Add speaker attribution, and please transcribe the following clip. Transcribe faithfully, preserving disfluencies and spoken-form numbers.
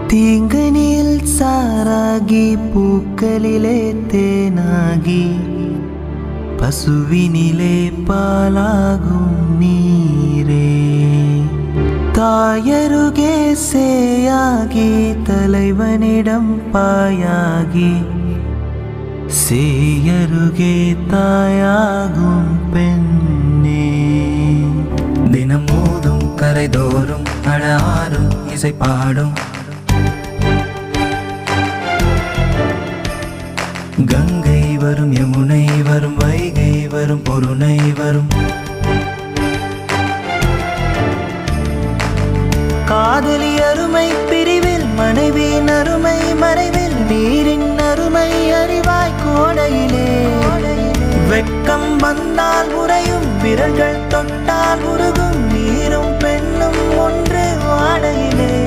Speaker 1: தீங்கனில் சாராகி பூக்களிலே தேனாகி பசுவினிலே பாலாகும் நீரே தாயருகே சேயாகி தலைவனிடம் பாயாகி சேயருகே தாயாகும் பெண்ணே தினம் மோதும் கரைதோறும் அழாரும் இசை பாடும் கங்கை வரும் யமுனை வரும் வைகை வரும் பொருணை வரும் காதலி அருமை பிரிவில் மனைவியின் அருமை மறைவில் நீரின் அருமை அறிவாய் கோடையிலே வெட்கம் வந்தால் உறையும் விரல்கள் தொட்டால் உருகும் நீரும் பெண்ணும் ஒன்று வாடையிலே